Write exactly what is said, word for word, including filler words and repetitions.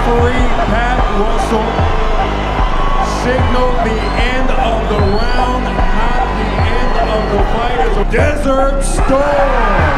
referee Pat Russell signaled the end of the round, not the end of the fight. It's a Desert Storm.